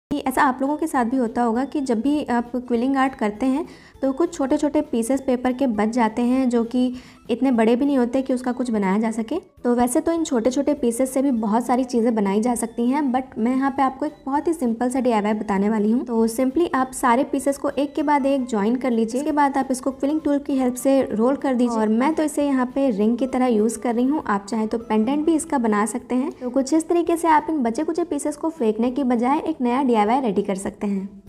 ऐसा आप लोगों के साथ भी होता होगा कि जब भी आप क्विलिंग आर्ट करते हैं तो कुछ छोटे छोटे पीसेस पेपर के बच जाते हैं जो कि इतने बड़े भी नहीं होते कि उसका कुछ बनाया जा सके। तो वैसे तो इन छोटे छोटे पीसेस से भी बहुत सारी चीज़ें बनाई जा सकती हैं, बट मैं यहाँ पे आपको एक बहुत ही सिंपल सा DIY बताने वाली हूँ। तो सिंपली आप सारे पीसेस को एक के बाद एक ज्वाइन कर लीजिए। इसके बाद आप इसको क्विलिंग टूल की हेल्प से रोल कर दीजिए। और मैं तो इसे यहाँ पे रिंग की तरह यूज़ कर रही हूँ, आप चाहे तो पेंडेंट भी इसका बना सकते हैं। तो कुछ इस तरीके से आप इन बचे कुचे पीसेस को फेंकने की बजाय एक नया DIY रेडी कर सकते हैं।